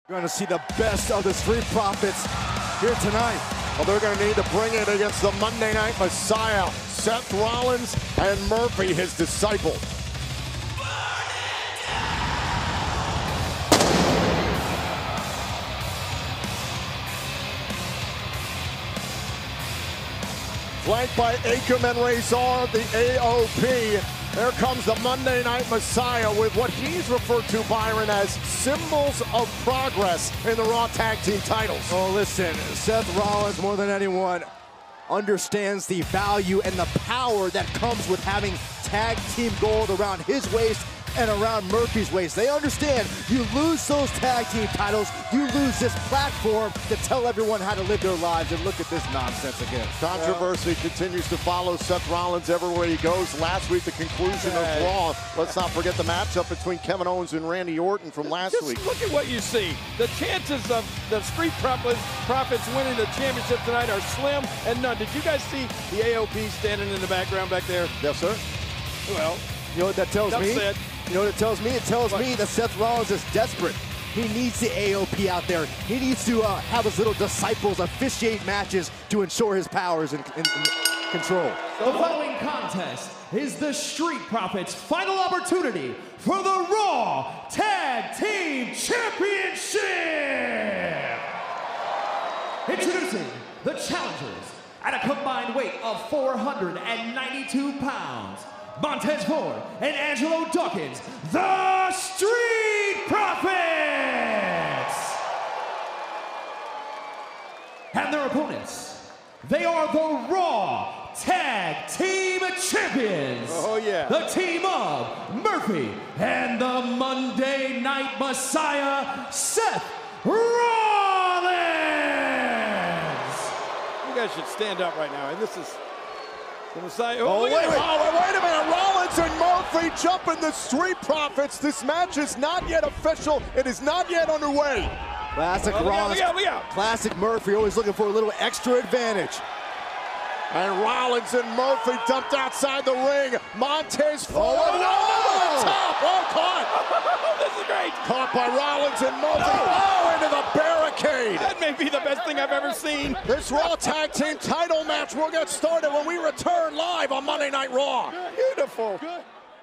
We're going to see the best of the Street Profits here tonight. Well, they're going to need to bring it against the Monday Night Messiah, Seth Rollins and Murphy, his disciple. Flanked by Akam and Razor, the AOP. There comes the Monday Night Messiah with what he's referred to, Byron, as symbols of progress in the Raw Tag Team titles. Oh, listen, Seth Rollins, more than anyone, understands the value and the power that comes with having tag team gold around his waist and around Murphy's waist. They understand you lose those tag team titles, you lose this platform to tell everyone how to live their lives, and look at this nonsense again. Controversy continues to follow Seth Rollins everywhere he goes. Last week, the conclusion of Raw. Let's not forget the matchup between Kevin Owens and Randy Orton from last week. Look at what you see. The chances of the Street Profits winning the championship tonight are slim and none. Did you guys see the AOP standing in the background back there? Yes, sir. Well, you know what that tells me? Said. You know what it tells me? It tells me that Seth Rollins is desperate. He needs the AOP out there. He needs to have his little disciples officiate matches to ensure his powers and control. The following contest is the Street Profits' final opportunity for the Raw Tag Team Championship. Introducing the challengers at a combined weight of 492 pounds. Montez Ford and Angelo Dawkins, the Street Profits! And their opponents, they are the Raw Tag Team Champions. Oh, yeah. The team of Murphy and the Monday Night Messiah, Seth Rollins! You guys should stand up right now. And this is the Messiah. Oh, wait a minute. Rollins and Murphy jumping the Street Profits. This match is not yet official. It is not yet underway. Classic Rollins. Look out. Classic Murphy, always looking for a little extra advantage. And Rollins and Murphy dumped outside the ring. Montez Ford. Oh, top. Oh, caught. This is great. Caught by Rollins and Murphy. Oh, into the barricade. That may be the best thing I've ever seen. This Raw Tag Team title match will get started when we return live on Monday Night Raw. Beautiful. Good.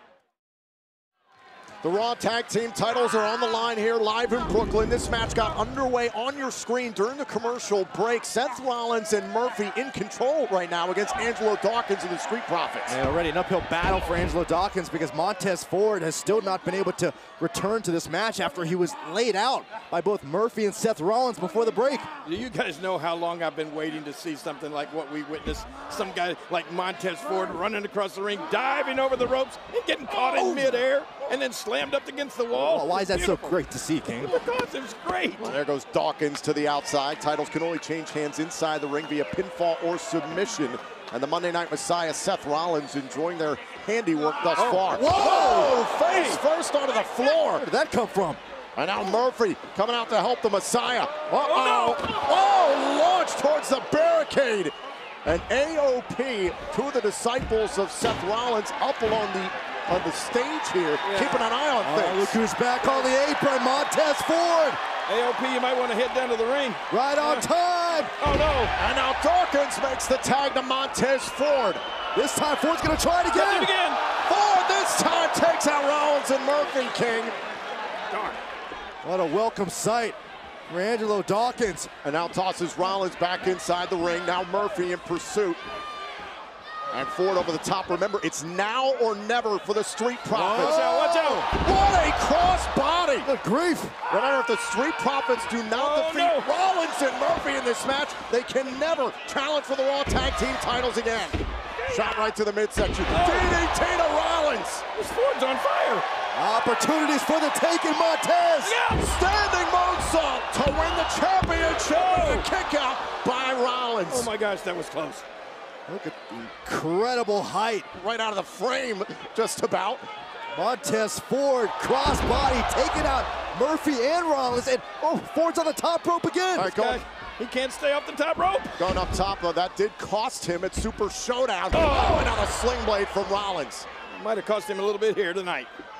The Raw Tag Team titles are on the line here live in Brooklyn. This match got underway on your screen during the commercial break. Seth Rollins and Murphy in control right now against Angelo Dawkins and the Street Profits. And already an uphill battle for Angelo Dawkins because Montez Ford has still not been able to return to this match after he was laid out by both Murphy and Seth Rollins before the break. Do you guys know how long I've been waiting to see something like what we witnessed? Some guy like Montez Ford running across the ring, diving over the ropes, and getting caught in midair, and then slammed up against the wall. Well, why is that so great to see, King? Because it was great. Well, there goes Dawkins to the outside. Titles can only change hands inside the ring via pinfall or submission. And the Monday Night Messiah, Seth Rollins, enjoying their handiwork thus far. Whoa! Face first onto the floor. Where did that come from? And now Murphy coming out to help the Messiah. Oh, launched towards the barricade. And AOP, two of the disciples of Seth Rollins, up along the stage here, keeping an eye on things. Look who's back on the apron, Montez Ford. AOP, you might want to head down to the ring. Right on time. Oh, no. And now Dawkins makes the tag to Montez Ford. This time Ford's going to try it again. Ford this time takes out Rollins and Murphy, King. Darn. What a welcome sight for Angelo Dawkins. And now tosses Rollins back inside the ring. Now Murphy in pursuit. And Ford over the top. Remember, it's now or never for the Street Profits. Watch out. What a cross body. Good grief. Remember, if the Street Profits do not defeat Rollins and Murphy in this match, they can never challenge for the Raw Tag Team titles again. Shot right to the midsection. DDT to Rollins. This Ford's on fire. Opportunities for the taking, Montez. Standing moonsault to win the championship. And a kick out by Rollins. Oh my gosh, that was close. Look at the incredible height. Right out of the frame, just about. Montez Ford, crossbody, taking out Murphy and Rollins. And Ford's on the top rope again. All right, go. He can't stay off the top rope. Going up top, though, that did cost him at Super Showdown. Oh, and now a sling blade from Rollins. Might have cost him a little bit here tonight.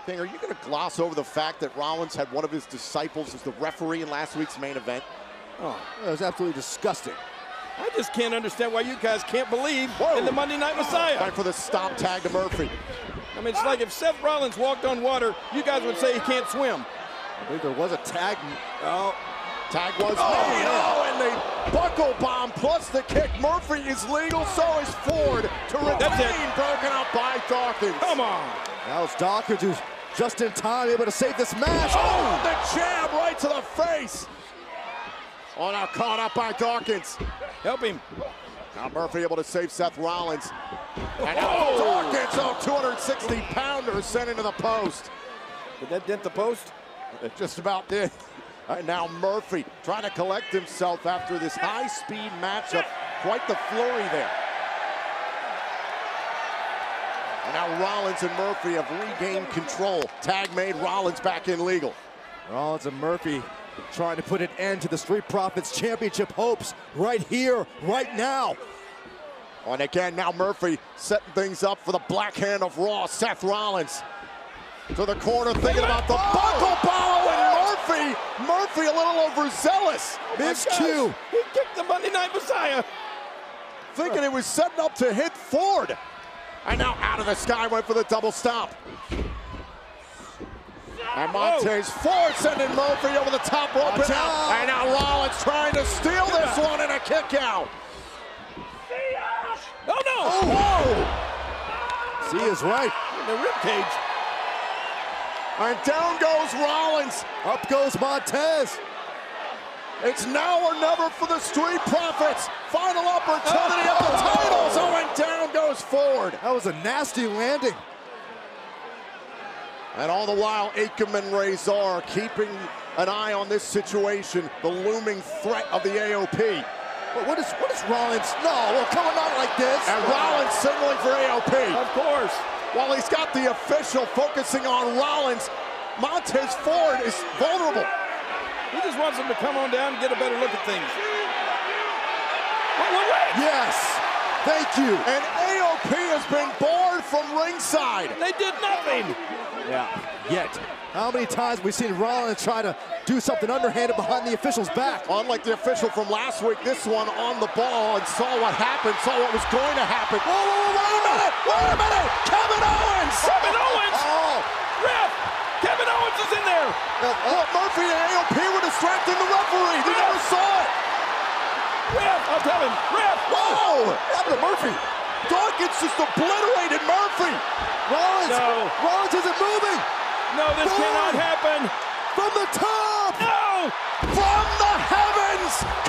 King, are you going to gloss over the fact that Rollins had one of his disciples as the referee in last week's main event? Oh, that was absolutely disgusting. I just can't understand why you guys can't believe in the Monday Night Messiah. Time for the stop tag to Murphy. I mean, it's like if Seth Rollins walked on water, you guys would say he can't swim. I believe there was a tag. Oh, tag was made. Oh, and the buckle bomb plus the kick. Murphy is legal, so is Ford to retain, broken up by Dawkins. Come on. That was Dawkins who's just in time, able to save this match. Oh, the jab right to the face. Oh, now caught up by Dawkins. Help him. Now Murphy able to save Seth Rollins. And now Dawkins, 260-pounder sent into the post. Did that dent the post? It just about did. All right, now Murphy trying to collect himself after this high-speed matchup. Quite the flurry there. And now Rollins and Murphy have regained control. Tag made, Rollins back in legal. Rollins and Murphy trying to put an end to the Street Profits Championship hopes right here, right now. And again, now Murphy setting things up for the Black Hand of Raw. Seth Rollins to the corner, thinking about the buckle bomb, and Murphy a little overzealous. Miscue. He kicked the Monday Night Messiah. Thinking it was setting up to hit Ford. And now out of the sky, went for the double stop. And Montez Ford sending Murphy over the top rope and out. And now Rollins trying to steal this one in a kick out. Oh no! Oh, See is right. The ribcage. and down goes Rollins. Up goes Montez. It's now or never for the Street Profits. Final opportunity of the titles. Oh, and down goes Ford. That was a nasty landing. And all the while, Akam and Razor keeping an eye on this situation, the looming threat of the AOP. But what is Rollins? No, well, coming out like this. And Rollins signaling for AOP. Of course. While he's got the official focusing on Rollins, Montez Ford is vulnerable. He just wants him to come on down and get a better look at things. Yes, thank you. And AOP has been barred from ringside. They did nothing. Yeah, yet. How many times have we seen Rollins try to do something underhanded behind the official's back? Unlike the official from last week, this one on the ball and saw what happened, saw what was going to happen. Whoa, wait a minute, wait a minute! Kevin Owens! Kevin Owens! Oh! Ref! Kevin Owens is in there! Well, Murphy and AOP were distracting the referee. They never saw it. Ref! I'll tell him. Ref! Whoa! What happened to Murphy? Dawkins just obliterated Murphy. Rollins! No. Rollins isn't moving! No, this cannot happen! From the top! No! From the heavens,